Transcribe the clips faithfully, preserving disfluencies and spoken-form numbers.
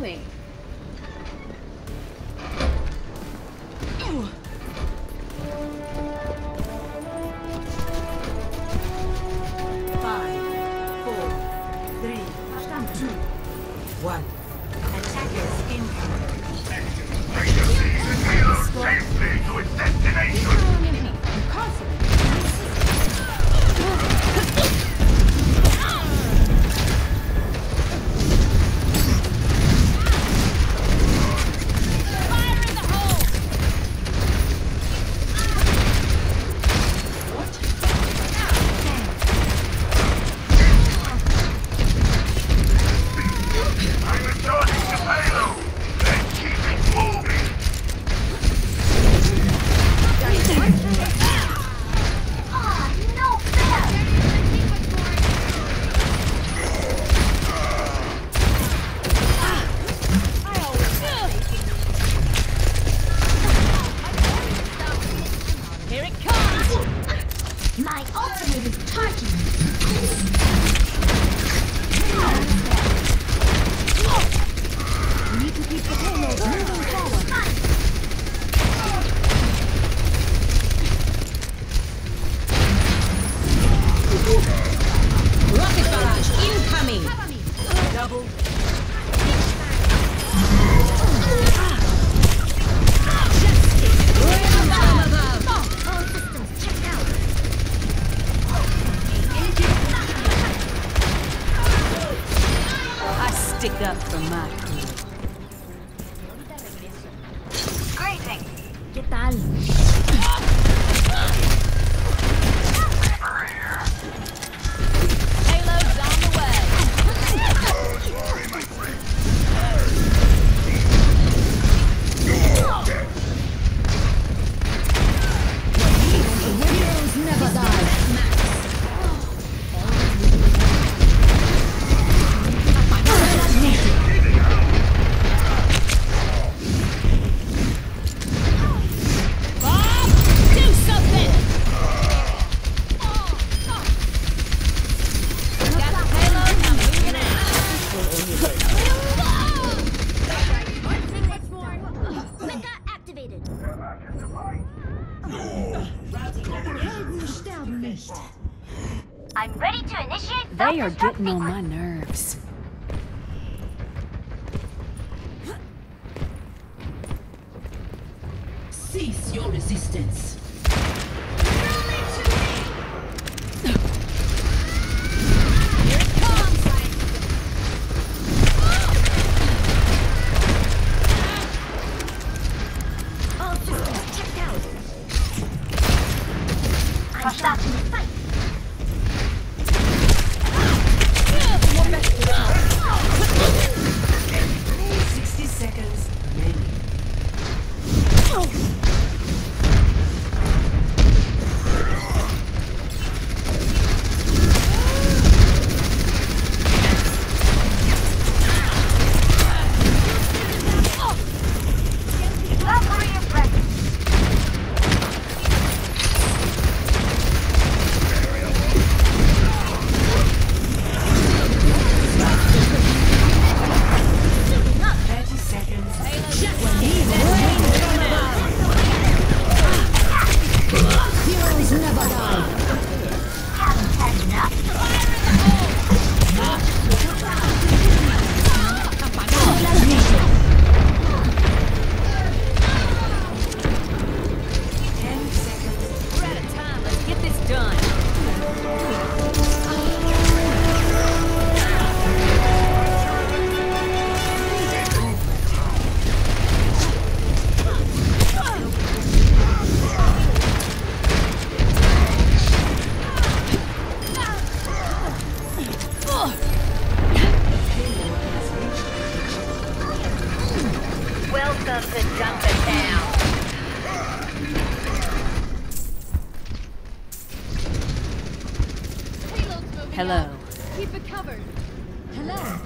doing? Five, four, three, two, one. Attackers incoming. Safely to its destination! I'm returning to payload! Then keep it moving! Ah, no fair! Here it comes! My ultimate is charging. We need to keep the payload moving forward. Rocket barrage incoming. Double. All systems checked out. I stick up for my crew. ¿Qué tal? Payload's on the way. Heroes never die. Bob, do something! Got the payload, now moving out. Mecha activated. I'm ready to initiate. They are self-destruct getting on sequence. my nerves. Cease your resistance. Here it comes! All systems checked out. I'm starting the fight. Sixty seconds remaining. Valkyrie is ready. Thirty seconds. Heroes never die. Haven't had enough. Ten seconds. We're out of time. Let's get this done. Welcome to Junker Town. Hello. Keep it covered. Hello.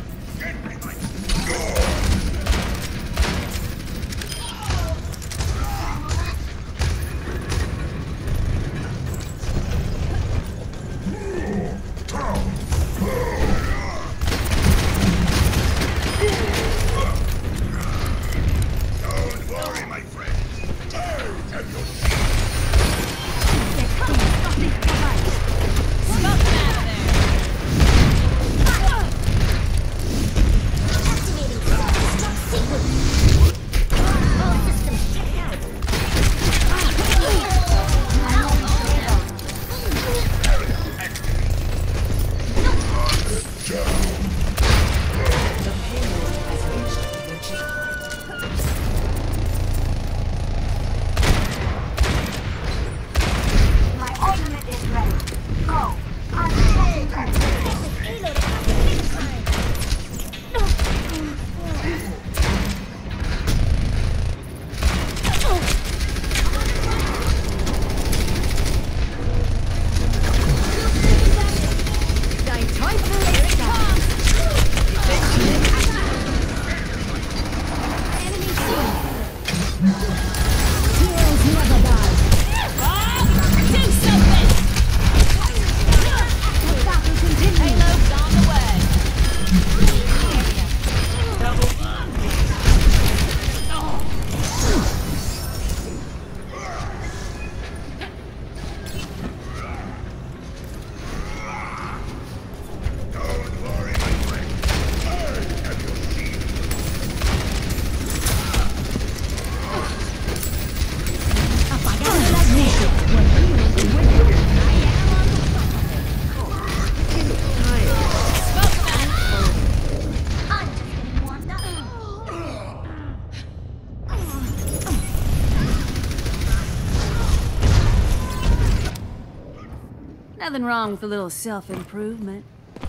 Nothing wrong with a little self-improvement.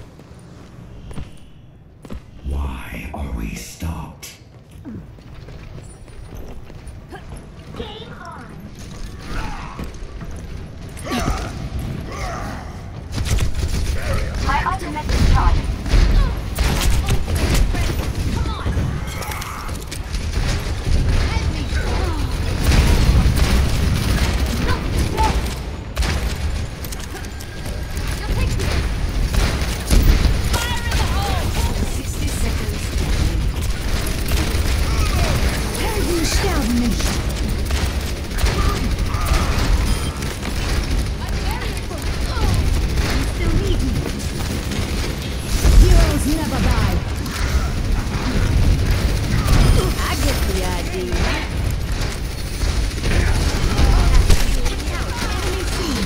Why are we stopped? Game on. My ultimate is charged. sixty seconds. Helden sterben nicht. You still need me. Heroes never die. I get the idea. Enemy seen.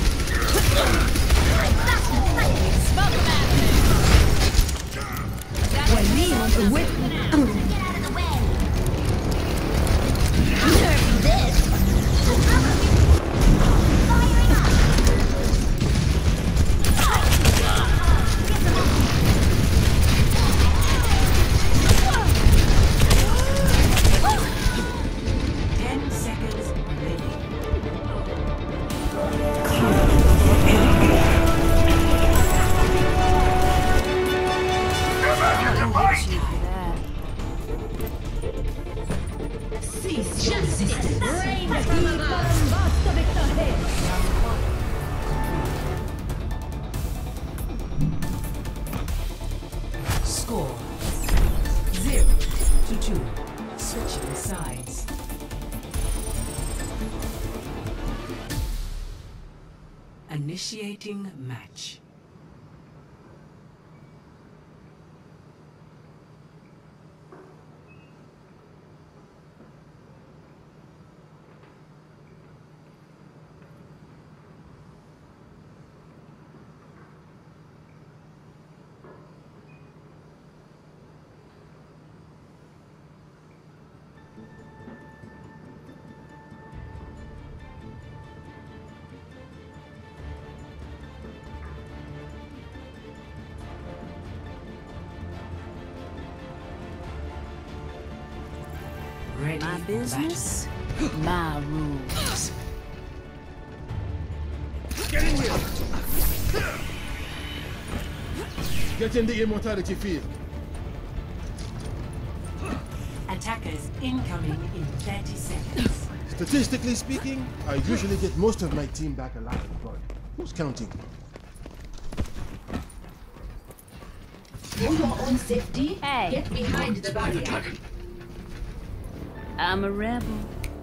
When me on the whip. Get out of the way. Nerf this. Firing up. Ten seconds remaining. Cheap for that. Cease your resistance. Score zero to two. Switching sides. Initiating match. Ready My for business, my rules. Get in here! Get in the immortality field. battle. Attackers incoming in thirty seconds. Statistically speaking, I usually get most of my team back alive, but who's counting? For your own safety, Hey. get behind the barrier. I'm a rebel.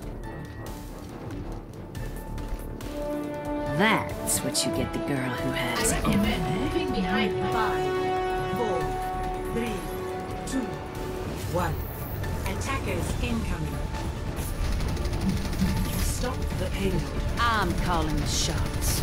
That's what you get the girl who has I everything. recommend moving behind in five, four, three, two, one. Attackers incoming. Stop the payload. I'm calling the shots.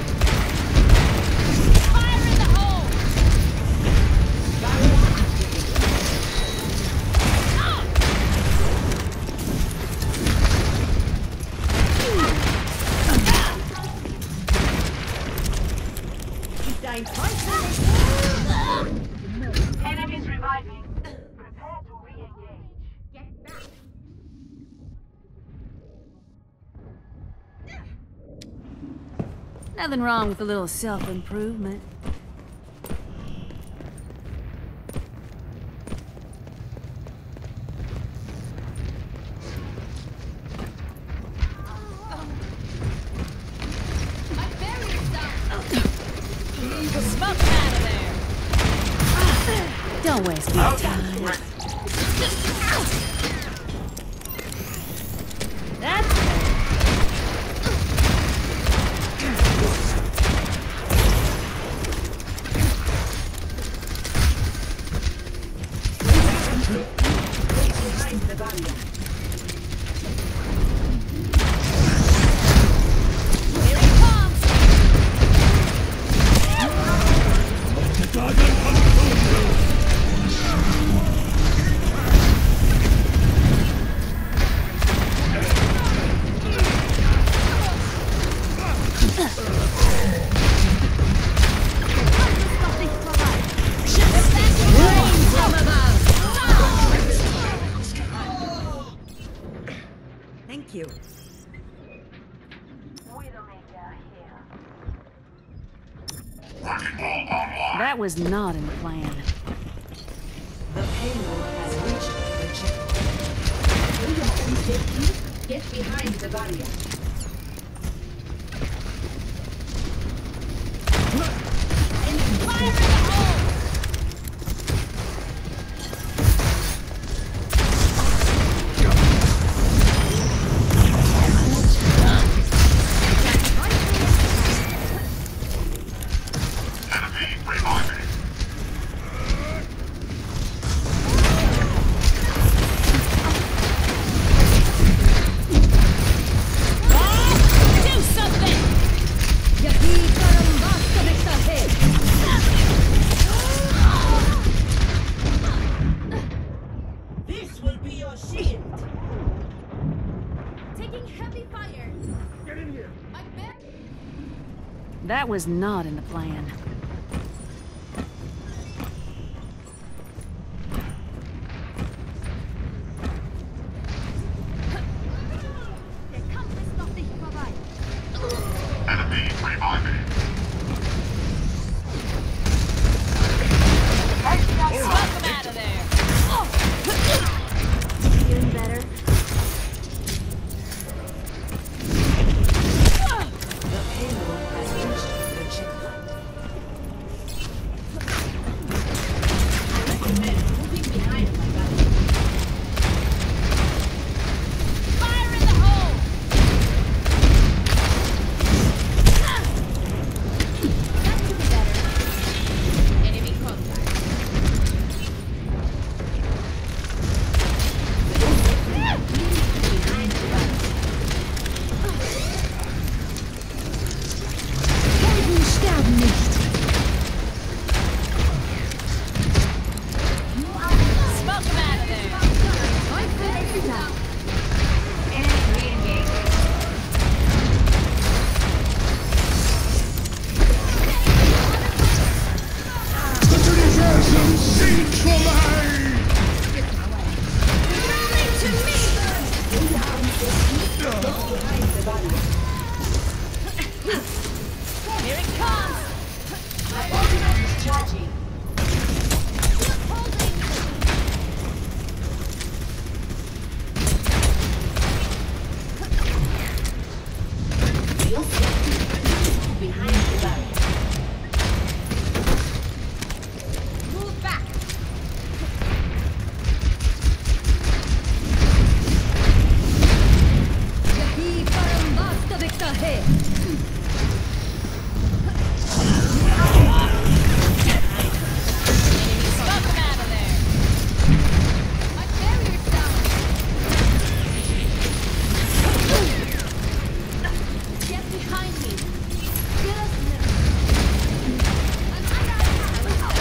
Enemies reviving. Prepare to re-engage. Get back. Nothing wrong with a little self-improvement. Don't waste my time. That's Behind the barrier. here he comes. you. That was not in the plan. The payload has reached the checkpoint. Get behind the barrier. That was not in the plan. Enemy reviving. Smoke them out of there! Feeling better? The payload has reached the checkpoint. I recommend moving behind my barrier. Fire in the hole! That could be better. Enemy contact. Behind the barrier. Helden sterben nicht. Smoke them out of there! Here it comes! My ultimate is charging. Feel safe. Behind the barrier. Move back! Yahi param vastavik hai. Smoke them out of there! My barrier's down! Get behind me! Get us now! I'm under attack!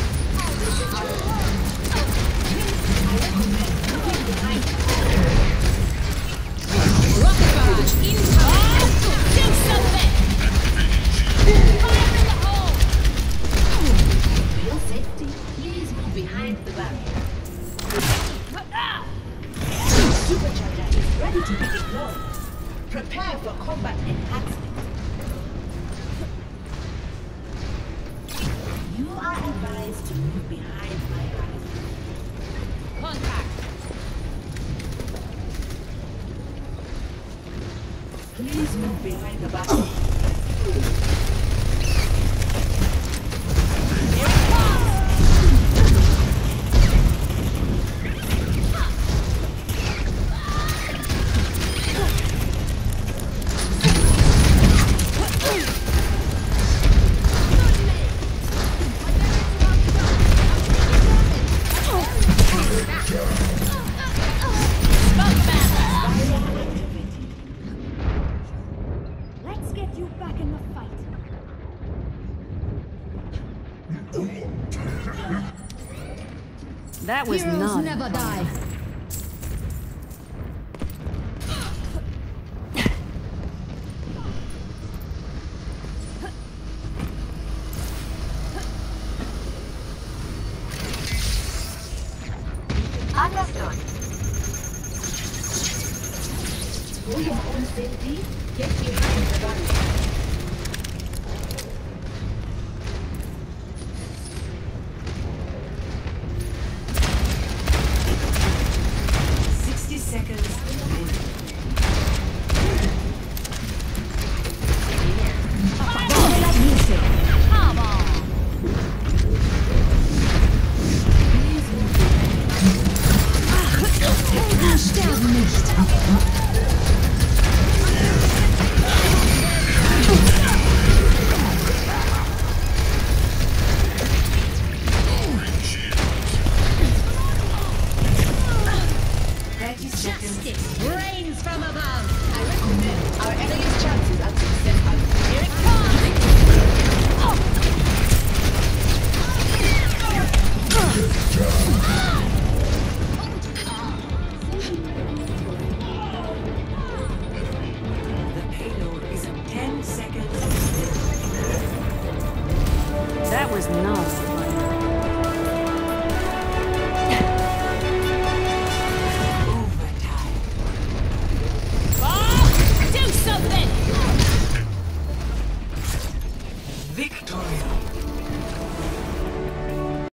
Rocket barrage incoming! Do something! Fire in the hole! Feel safety. Please move behind the barrier. Supercharger is ready to be deployed. Prepare for combat enhancement. You are advised to move behind my barrier. Contact! Please move behind the barrier. Here it comes! Smoke them out! Let's get you back in the fight. That was Heroes not never die. your own safety, get behind the gun. Sixty seconds remaining. Come on. Helden sterben nicht. Thirty seconds. Justice rains from above. I recommend our enemy's chances at success are Here it comes. The payload is ten seconds. That was nasty.